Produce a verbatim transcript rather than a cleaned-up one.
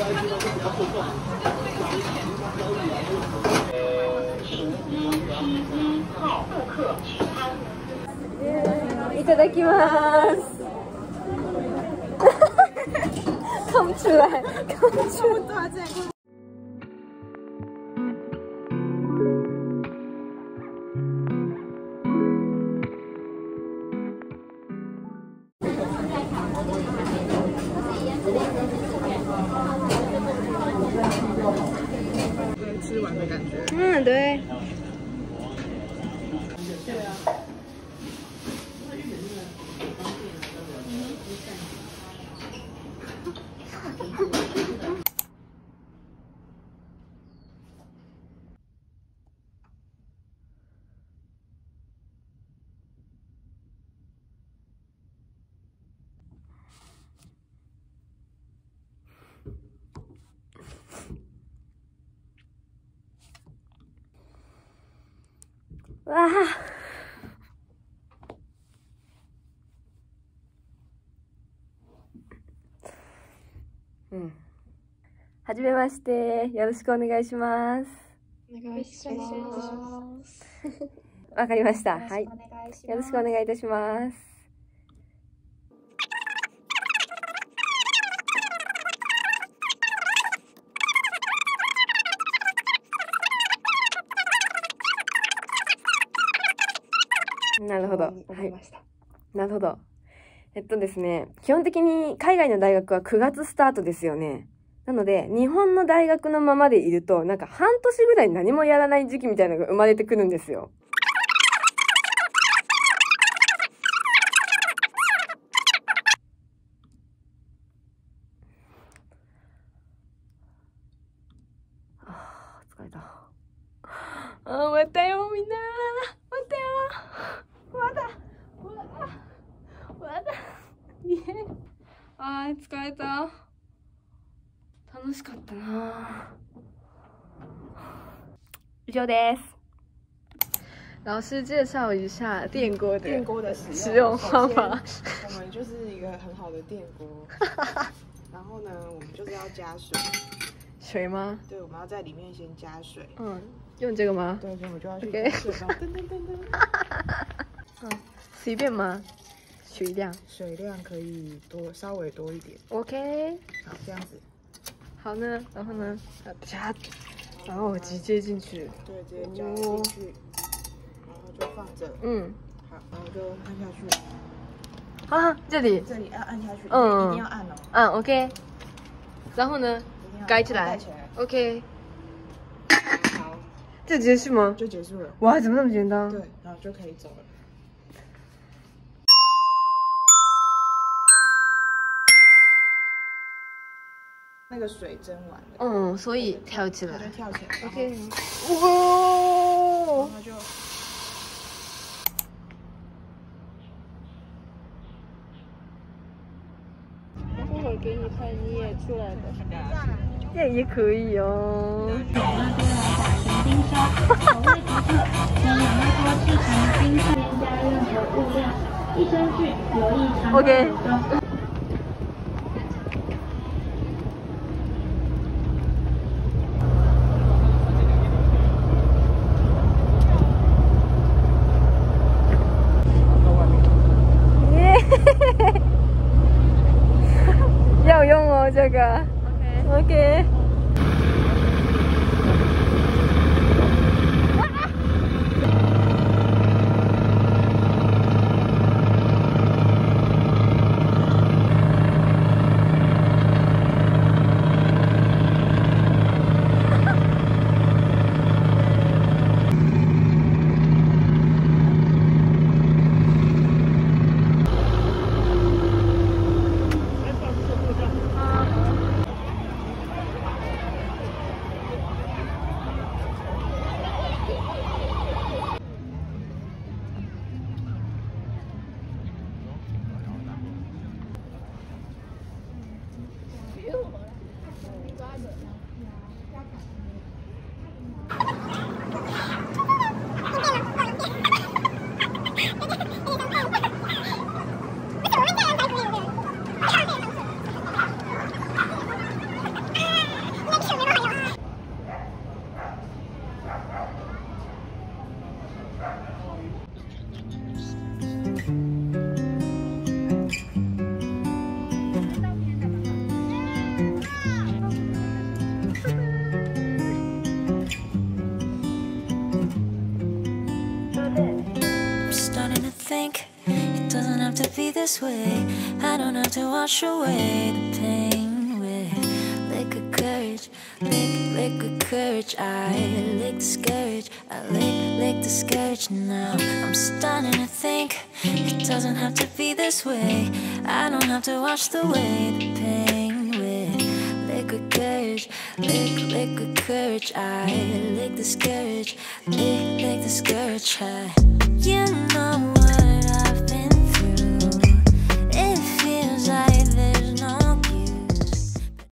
いただきます。看不出来，看不出来。 吃完的感觉。 嗯，对。哇！うん。はじめまして。よろしくお願いします。 お願いします。 わかりました。はい。よろしくお願いいたします。なるほど。はい。なるほど。えっとですね、基本的に海外の大学はくがつスタートですよね。なので、日本の大学のままでいると、なんか半年ぐらい何もやらない時期みたいなのが生まれてくるんですよ。あー、疲れた。あー、終わったよ、みんな。終わったよ。まだ。まだ。いえ。あー、疲れた。楽しかったな。以上です。老师介绍一下电锅的电锅的使使用方法。 我们就是一个很好的电锅，然后呢，我们就是要加水。 水吗？ 对，我们要在里面先加水。 嗯，用这个吗？ 对，所以我们就要去 OK 加水，然后噔噔噔噔。 嗯，随便吗？水量？ 水量可以多，稍微多一点。 OK。 好，这样子。 好呢，然后呢？加，然后直接进去。 对，直接加进去，然后就放着。嗯。好，然后就按下去。 啊，这里。 这里要按下去， 嗯， 一定要按哦。 嗯 ，OK。然后呢？盖起来。 盖起来。 OK。 好。 这结束吗？ 就结束了。 哇，怎么那么简单？ 对，然后就可以走了。那个水蒸完了， 嗯，所以跳起来， 它就跳起来。 OK， 哇， 然后就一会儿给你看你也出来的， 这也可以哦。 那边来打成冰沙，口味独特，将养乐多制成冰沙，添加任何物料，益生菌有益肠道蠕动。 要用哦，这个。OK。OK。 be this way. I don't have to wash away the pain with liquid courage, lick, liquid courage. I lick the scourge, I lick, lick the scourge. Now I'm starting to think it doesn't have to be this way. I don't have to wash away the pain with liquid courage, lick, liquid courage. I lick the scourge, lick, lick the scourge. I, you know